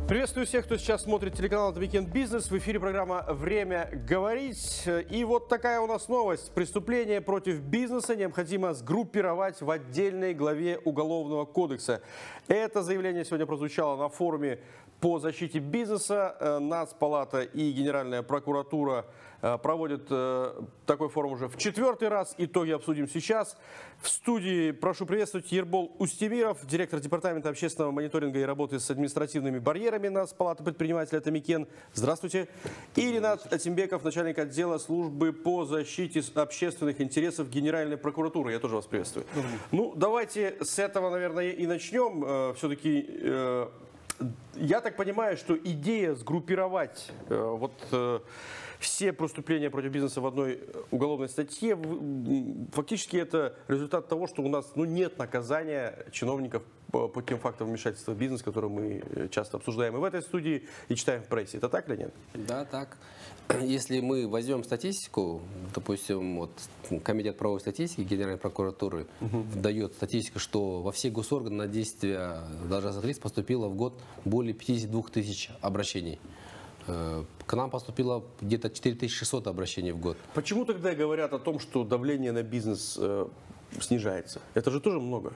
Приветствую всех, кто сейчас смотрит телеканал «Это Weekend Business». В эфире программа «Время говорить». И вот такая у нас новость. Преступление против бизнеса необходимо сгруппировать в отдельной главе Уголовного кодекса. Это заявление сегодня прозвучало на форуме по защите бизнеса. Нацпалата и Генеральная прокуратура проводят такой форум уже в 4-й раз. Итоги обсудим сейчас. В студии прошу приветствовать Ербол Устемиров, директор департамента общественного мониторинга и работы с административными барьерами Нацпалаты предпринимателя «Тамикен». Здравствуйте. И Ринат Атимбеков, начальник отдела службы по защите общественных интересов Генеральной прокуратуры. Я тоже вас приветствую. Ну, давайте с этого, наверное, и начнем. Все-таки я так понимаю, что идея сгруппировать все преступления против бизнеса в одной уголовной статье, фактически это результат того, что у нас нет наказания чиновников по тем фактам вмешательства в бизнес, которые мы часто обсуждаем и в этой студии, и читаем в прессе. Это так или нет? Да, так. Если мы возьмем статистику, допустим, вот Комитет правовой статистики Генеральной прокуратуры дает статистику, что во все госорганы на действия должностных лиц поступило в год более 52 тысяч обращений. К нам поступило где-то 4600 обращений в год. Почему тогда говорят о том, что давление на бизнес снижается? Это же тоже много.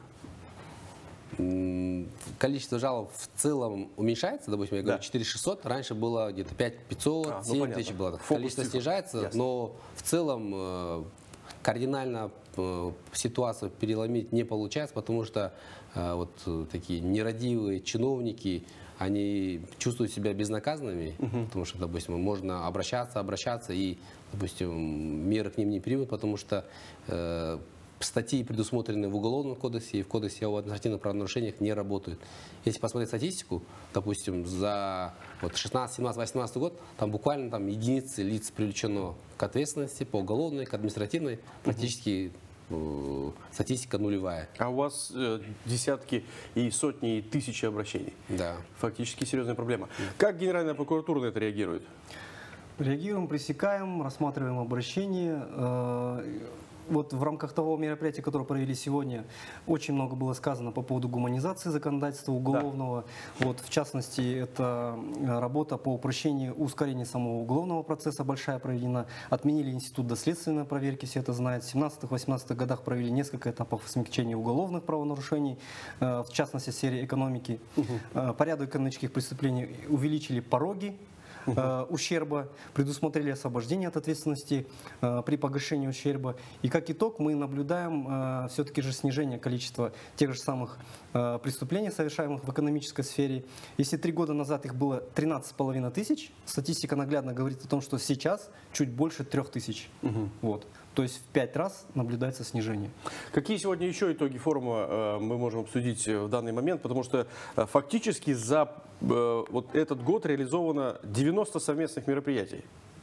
Количество жалоб в целом уменьшается, допустим, я говорю 4600, раньше было где-то 5500, 7000 было. Количество снижается, но в целом кардинально ситуацию переломить не получается, потому что вот такие нерадивые чиновники, они чувствуют себя безнаказанными, потому что, допустим, можно обращаться и, допустим, меры к ним не примут, потому что статьи, предусмотренные в Уголовном кодексе и в Кодексе об административных правонарушениях, не работают. Если посмотреть статистику, допустим, за 16, 17, 18 год, там буквально единицы лиц привлечено к ответственности по уголовной, к административной, практически статистика нулевая. А у вас десятки и сотни и тысячи обращений. Да. Фактически серьезная проблема. Как Генеральная прокуратура на это реагирует? Реагируем, пресекаем, рассматриваем обращения. Вот в рамках того мероприятия, которое провели сегодня, очень много было сказано по поводу гуманизации законодательства уголовного. Да. Вот, в частности, это работа по упрощению, ускорению самого уголовного процесса большая проведена. Отменили институт доследственной проверки, все это знают. В 17-18 годах провели несколько этапов смягчения уголовных правонарушений, в частности, в сфере экономики. По ряду экономических преступлений увеличили пороги ущерба, предусмотрели освобождение от ответственности при погашении ущерба. И как итог мы наблюдаем все-таки же снижение количества тех же самых преступлений, совершаемых в экономической сфере. Если 3 года назад их было 13,5 тысяч, статистика наглядно говорит о том, что сейчас чуть больше 3000. Вот. То есть в 5 раз наблюдается снижение. Какие сегодня еще итоги форума мы можем обсудить в данный момент? Потому что фактически за вот этот год реализовано 90 совместных мероприятий.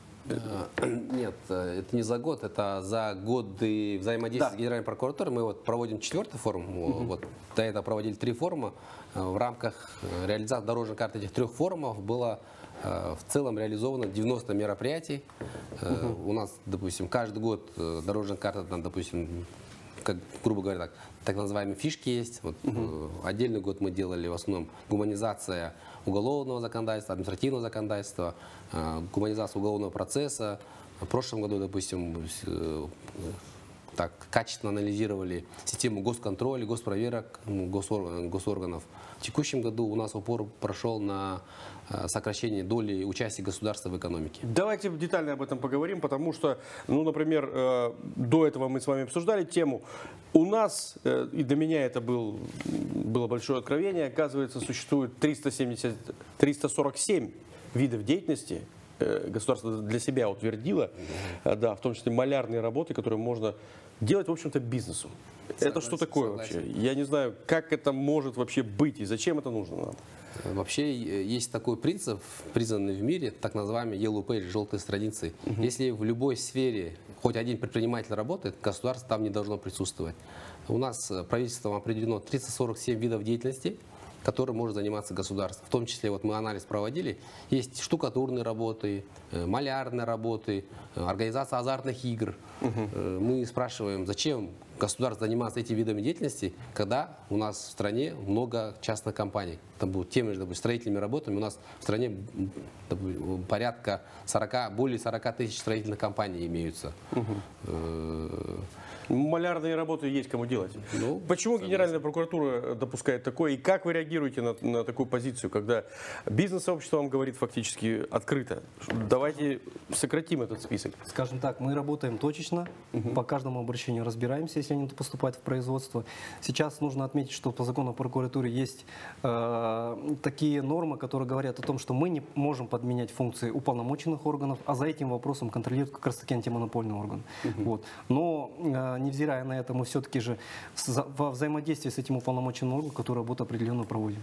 Нет, это не за год, это за годы взаимодействия с Генеральной прокуратурой. Мы проводим 4-й форум, вот до этого проводили 3 форума. В рамках реализации дорожной карты этих 3 форумов было в целом реализовано 90 мероприятий. У нас, допустим, каждый год дорожная карта, допустим, как, грубо говоря, так называемые фишки есть. Вот, отдельный год мы делали в основном гуманизация уголовного законодательства, административного законодательства, гуманизация уголовного процесса. В прошлом году, допустим, качественно анализировали систему госконтроля, госпроверок госорганов. В текущем году у нас упор прошел на сокращение доли участия государства в экономике. Давайте детально об этом поговорим, потому что, например, до этого мы с вами обсуждали тему. У нас, и для меня это было большое откровение, оказывается, существует 347 видов деятельности. Государство для себя утвердило, в том числе малярные работы, которые можно делать, в общем-то, бизнесу. Это что такое вообще? Я не знаю, как это может вообще быть и зачем это нужно нам. Вообще есть такой принцип, признанный в мире, так называемый yellow page, желтые страницы. Если в любой сфере хоть один предприниматель работает, государство там не должно присутствовать. У нас правительством определено 347 видов деятельности, которым может заниматься государство. В том числе, вот мы анализ проводили, есть штукатурные работы, малярные работы, организация азартных игр. Мы спрашиваем, зачем государство заниматься этими видами деятельности, когда у нас в стране много частных компаний. Там будут теми же, допустим, строительными работами. У нас в стране порядка более 40 тысяч строительных компаний имеются. Малярные работы есть кому делать. Ну, почему Генеральная прокуратура допускает такое? И как вы реагируете на такую позицию, когда бизнес-сообщество вам говорит фактически открыто? Давайте сократим этот список. Скажем так, мы работаем точечно, по каждому обращению разбираемся, если они поступают в производство. Сейчас нужно отметить, что по закону о прокуратуре есть такие нормы, которые говорят о том, что мы не можем подменять функции уполномоченных органов, а за этим вопросом контролирует как раз таки антимонопольный орган. Вот. Но невзирая на это, мы все-таки же во взаимодействии с этим уполномоченным органом, который работу определенно проводим.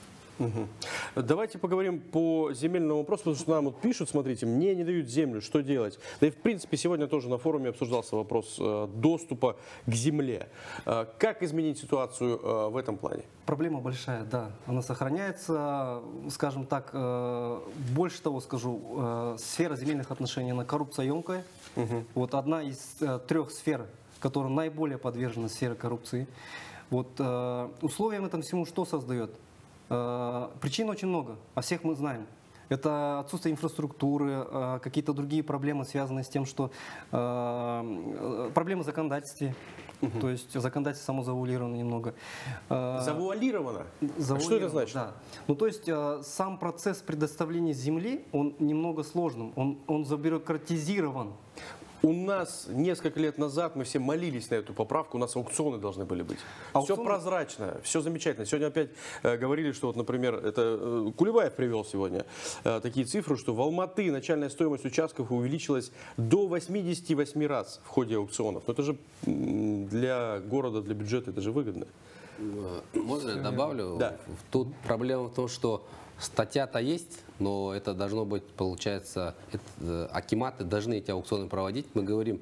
Давайте поговорим по земельному вопросу, потому что нам вот пишут, смотрите, мне не дают землю, что делать? Да и в принципе сегодня тоже на форуме обсуждался вопрос доступа к земле. Как изменить ситуацию в этом плане? Проблема большая, да, она сохраняется, скажем так, больше того скажу, сфера земельных отношений, она коррупцияемкая. Вот одна из 3 сфер, которая наиболее подвержена сфере коррупции. Вот условием этому всему что создает? Причин очень много, о всех мы знаем. Это отсутствие инфраструктуры, какие-то другие проблемы, связанные с тем, что проблемы в законодательстве. То есть законодательство само завуалировано немного. Завуалировано? Что это значит? Да. Ну, то есть сам процесс предоставления земли, он немного сложным, он забюрократизирован. У нас несколько лет назад мы все молились на эту поправку, у нас аукционы должны были быть. Все прозрачно, все замечательно. Сегодня опять говорили, что, вот, например, это Кулебаев привел сегодня такие цифры, что в Алматы начальная стоимость участков увеличилась до 88 раз в ходе аукционов. Но это же для города, для бюджета, это же выгодно. Можно я добавлю? Да. Тут проблема в том, что статья-то есть, но это должно быть, получается, акиматы должны эти аукционы проводить. Мы говорим,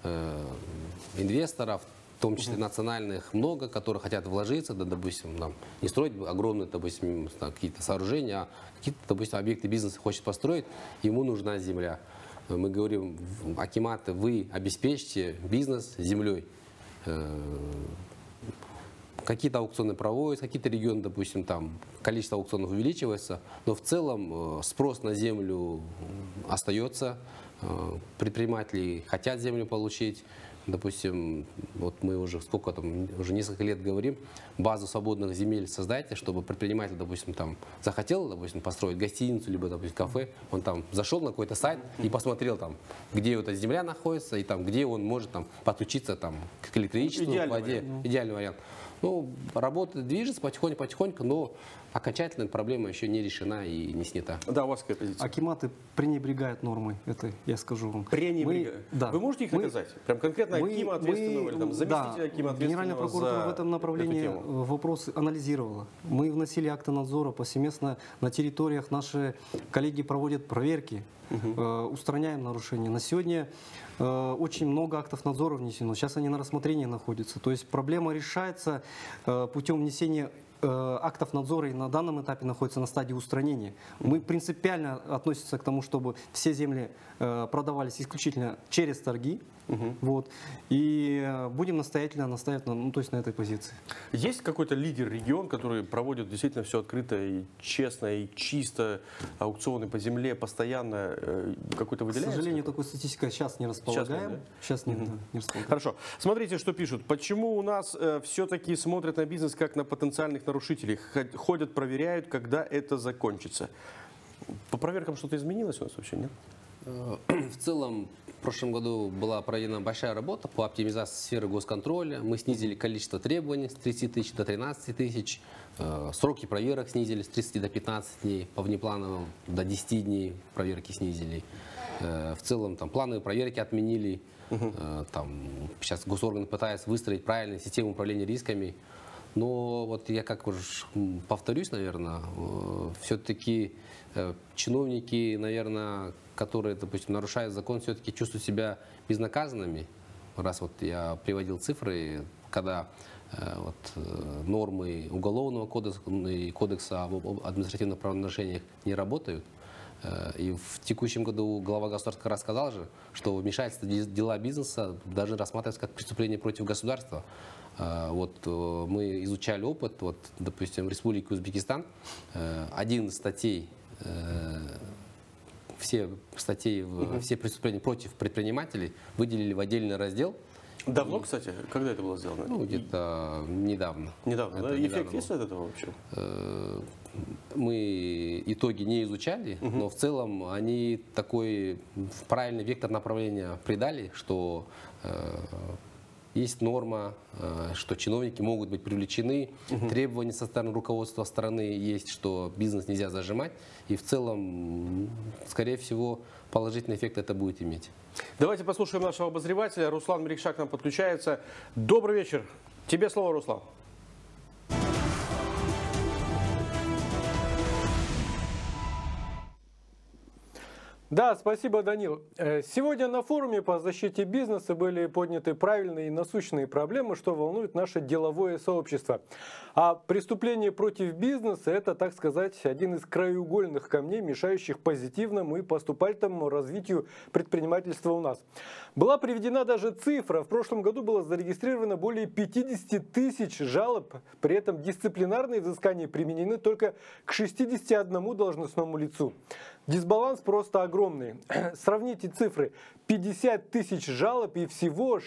инвесторов, в том числе национальных, много, которые хотят вложиться, да, допустим, там, не строить огромные, допустим, какие-то сооружения, а какие-то, допустим, объекты бизнеса хочет построить, ему нужна земля. Мы говорим, акиматы, вы обеспечьте бизнес землей. Какие-то аукционы проводятся, какие-то регионы, допустим, там количество аукционов увеличивается, но в целом спрос на землю остается, предприниматели хотят землю получить. Допустим, вот мы уже сколько там, уже несколько лет говорим, базу свободных земель создайте, чтобы предприниматель, допустим, там захотел, допустим, построить гостиницу, либо, допустим, кафе, он там зашел на какой-то сайт и посмотрел там, где эта земля находится и там, где он может там подключиться там к электричеству, к воде. Идеальный вариант. Ну, работа движется потихоньку, но окончательная проблема еще не решена и не снята. Да, у вас какая позиция? Акиматы пренебрегают нормой, это я скажу вам. Пренебрегают? Да. Вы можете их наказать? Прям конкретно акима ответственного или там заместителя акима ответственного? Генеральная прокуратура в этом направлении вопрос анализировала. Мы вносили акты надзора повсеместно на территориях, наши коллеги проводят проверки, устраняем нарушения. На сегодня очень много актов надзора внесено, сейчас они на рассмотрении находятся. То есть проблема решается путем внесения актов надзора и на данном этапе находится на стадии устранения. Мы принципиально относимся к тому, чтобы все земли продавались исключительно через торги. Вот. И будем настоятельно настаивать на этой позиции. Есть какой-то лидер-регион, который проводит действительно все открыто и честно, и чисто, аукционы по земле постоянно, какой-то выделяется? К сожалению, такой статистикой сейчас не располагаем. Сейчас нет, не располагаем. Хорошо. Смотрите, что пишут. Почему у нас все-таки смотрят на бизнес как на потенциальных нарушителей? Ходят, проверяют, когда это закончится. По проверкам что-то изменилось у нас вообще, нет? В целом, в прошлом году была проведена большая работа по оптимизации сферы госконтроля. Мы снизили количество требований с 30 тысяч до 13 тысяч. Сроки проверок снизили с 30 до 15 дней. По внеплановым до 10 дней проверки снизили. В целом, там, плановые проверки отменили. Там, сейчас госорганы пытаются выстроить правильную систему управления рисками. Но вот я как уже повторюсь, наверное, все-таки чиновники, наверное, которые, допустим, нарушают закон, все-таки чувствуют себя безнаказанными. Раз вот я приводил цифры, когда нормы Уголовного кодекса и кодекса об административных правонарушениях не работают, И в текущем году глава государства как раз сказал же, что вмешательство в дела бизнеса должны рассматриваться как преступление против государства. Вот мы изучали опыт, вот, допустим, в Республике Узбекистан, 11 статей, все преступления против предпринимателей выделили в отдельный раздел. Давно, кстати? Когда это было сделано? Ну, где-то недавно. Недавно, да? Эффект есть от этого вообще? Мы итоги не изучали, но в целом они такой правильный вектор направления придали, что есть норма, что чиновники могут быть привлечены, требования со стороны руководства страны есть, что бизнес нельзя зажимать, и в целом, скорее всего, положительный эффект это будет иметь. Давайте послушаем нашего обозревателя. Руслан Мерикша к нам подключается. Добрый вечер. Тебе слово, Руслан. Да, спасибо, Данил. Сегодня на форуме по защите бизнеса были подняты правильные и насущные проблемы, что волнует наше деловое сообщество. А преступление против бизнеса – это, так сказать, один из краеугольных камней, мешающих позитивному и поступательному развитию предпринимательства у нас. Была приведена даже цифра. В прошлом году было зарегистрировано более 50 тысяч жалоб. При этом дисциплинарные взыскания применены только к 61 должностному лицу. Дисбаланс просто огромный. Сравните цифры. 50 тысяч жалоб и всего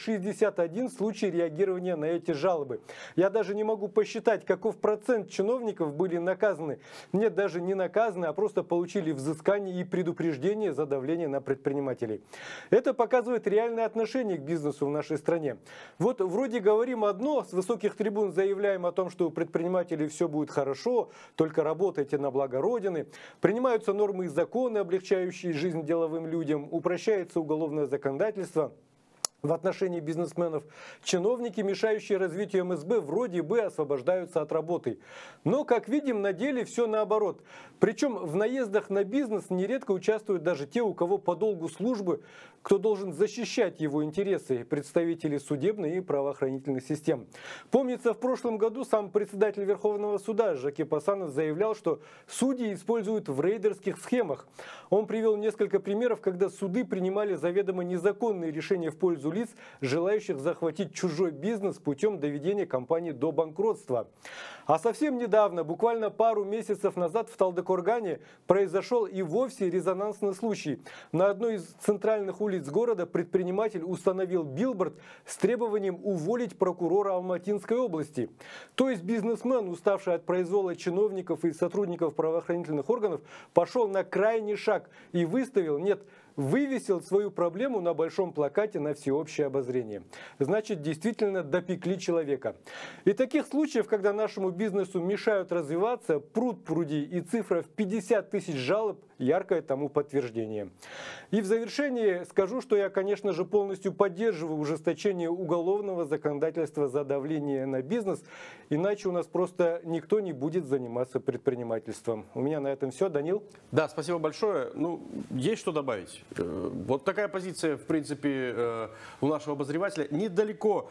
61 случай реагирования на эти жалобы. Я даже не могу посчитать, каков процент чиновников были наказаны. Нет, даже не наказаны, а просто получили взыскание и предупреждение за давление на предпринимателей. Это показывает реальное отношение к бизнесу в нашей стране. Вот вроде говорим одно, с высоких трибун заявляем о том, что у предпринимателей все будет хорошо, только работайте на благо Родины. Принимаются нормы и законы, облегчающие жизнь деловым людям, упрощается уголовное законодательство в отношении бизнесменов. Чиновники, мешающие развитию МСБ, вроде бы освобождаются от работы. Но, как видим, на деле все наоборот. Причем в наездах на бизнес нередко участвуют даже те, у кого по долгу службы, кто должен защищать его интересы, представители судебной и правоохранительных систем. Помнится, в прошлом году сам председатель Верховного суда Жаки Пасанов заявлял, что судьи используют в рейдерских схемах. Он привел несколько примеров, когда суды принимали заведомо незаконные решения в пользу лиц, желающих захватить чужой бизнес путем доведения компании до банкротства. А совсем недавно, буквально пару месяцев назад в Талдыкоргане произошел и вовсе резонансный случай. На одной из центральных улиц города предприниматель установил билборд с требованием уволить прокурора Алматинской области. То есть бизнесмен, уставший от произвола чиновников и сотрудников правоохранительных органов, пошел на крайний шаг и вывесил свою проблему на большом плакате на всеобщее обозрение. Значит, действительно допекли человека. И таких случаев, когда нашему бизнесу мешают развиваться, пруд-пруди, и цифра в 50 тысяч жалоб – яркое тому подтверждение. И в завершение скажу, что я, конечно же, полностью поддерживаю ужесточение уголовного законодательства за давление на бизнес, иначе у нас просто никто не будет заниматься предпринимательством. У меня на этом все. Данил? Да, спасибо большое. Ну, есть что добавить? Вот такая позиция, в принципе, у нашего обозревателя. Недалеко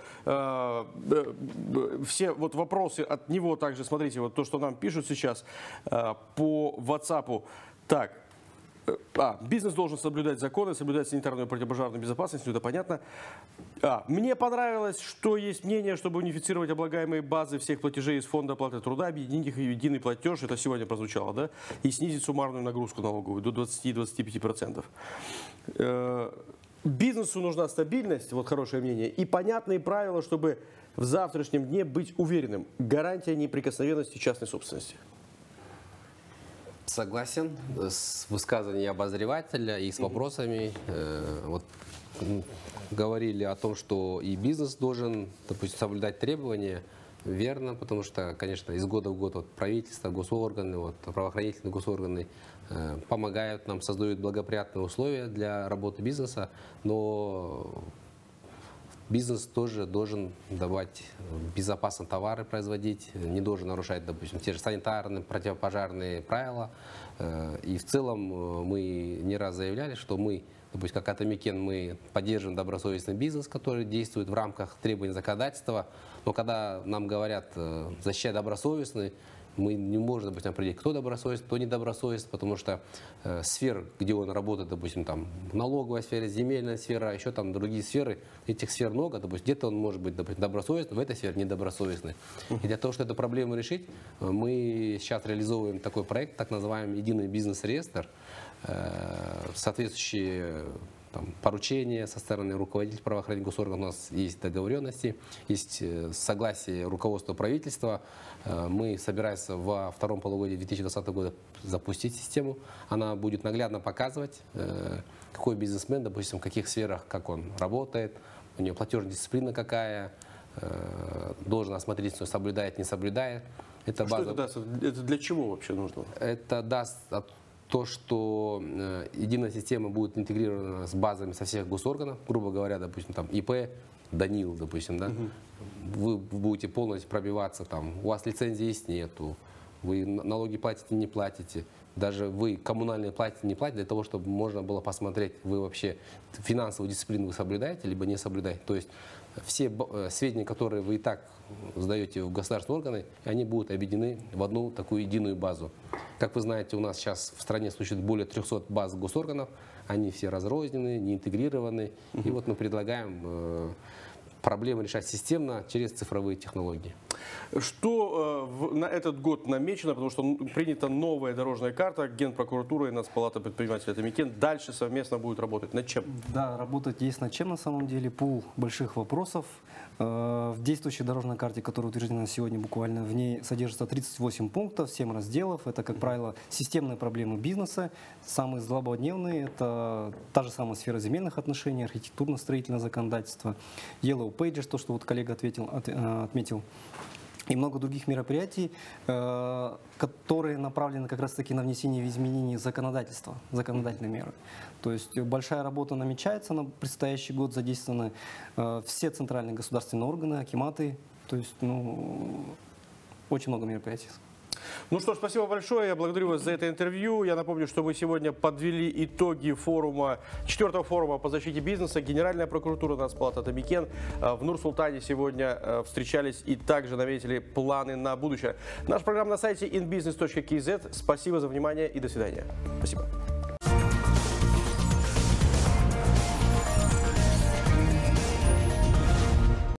все вот вопросы от него также, смотрите, вот то, что нам пишут сейчас по WhatsApp. Так, бизнес должен соблюдать законы, соблюдать санитарную и противопожарную безопасность, это понятно. Мне понравилось, что есть мнение, чтобы унифицировать облагаемые базы всех платежей из фонда оплаты труда, объединить их в единый платеж, это сегодня прозвучало, да, и снизить суммарную нагрузку налоговую до 20-25%. Бизнесу нужна стабильность, вот хорошее мнение, и понятные правила, чтобы в завтрашнем дне быть уверенным. Гарантия неприкосновенности частной собственности. Согласен с высказыванием обозревателя и с вопросами. Вот, говорили о том, что и бизнес должен, допустим, соблюдать требования. Верно, потому что, конечно, из года в год вот, правительство, госорганы, вот, правоохранительные госорганы помогают нам, создают благоприятные условия для работы бизнеса, но бизнес тоже должен давать безопасные товары, производить, не должен нарушать, допустим, те же санитарные, противопожарные правила. И в целом мы не раз заявляли, что мы, допустим, как Атамикен, мы поддерживаем добросовестный бизнес, который действует в рамках требований законодательства. Но когда нам говорят защищать добросовестный, Мы не можем, допустим, определить, кто добросовестный, кто недобросовестный, потому что сфер, где он работает, допустим, там налоговая сфера, земельная сфера, еще там другие сферы, этих сфер много, допустим, где-то он может быть, допустим, добросовестный, в этой сфере недобросовестный. И для того, чтобы эту проблему решить, мы сейчас реализовываем такой проект, так называемый единый бизнес-реестр, соответствующие поручения со стороны руководителей правоохранительных госорганов, у нас есть договоренности, есть согласие руководства правительства. Мы собираемся во втором полугодии 2020 года запустить систему. Она будет наглядно показывать, какой бизнесмен, допустим, в каких сферах, как он работает, у него платежная дисциплина какая, должен осмотреть, что соблюдает, не соблюдает. Это база... Что это даст? Это для чего вообще нужно? Это даст то, что единая система будет интегрирована с базами со всех госорганов, грубо говоря, допустим, там ИП Данил, допустим, да, вы будете полностью пробиваться, там, у вас лицензии есть, нету, вы налоги платите, не платите, даже вы коммунальные платите, не платите, для того, чтобы можно было посмотреть, вы вообще финансовую дисциплину вы соблюдаете, либо не соблюдаете. То есть все сведения, которые вы и так сдаете в государственные органы, они будут объединены в одну такую единую базу. Как вы знаете, у нас сейчас в стране существует более 300 баз госорганов, они все разрознены, не интегрированы. И вот мы предлагаем проблемы решать системно через цифровые технологии. Что на этот год намечено, потому что принята новая дорожная карта, Генпрокуратура и Нацпалата предпринимателей Атамикен дальше совместно будут работать. Над чем? Да, работать есть над чем на самом деле, пул больших вопросов. В действующей дорожной карте, которая утверждена сегодня буквально, в ней содержится 38 пунктов, 7 разделов. Это, как правило, системные проблемы бизнеса. Самые злободневные – это та же самая сфера земельных отношений, архитектурно-строительное законодательство, Yellow Pages, то, что вот коллега отметил, и много других мероприятий, которые направлены как раз-таки на внесение изменений в законодательства, законодательные меры. То есть большая работа намечается на предстоящий год, задействованы все центральные государственные органы, акиматы, то есть очень много мероприятий. Ну что ж, спасибо большое. Я благодарю вас за это интервью. Я напомню, что мы сегодня подвели итоги форума, 4-го форума по защите бизнеса. Генеральная прокуратура Нацпалата Атамикен в Нур-Султане сегодня встречались и также наметили планы на будущее. Наша программа на сайте inbusiness.kz. Спасибо за внимание и до свидания. Спасибо.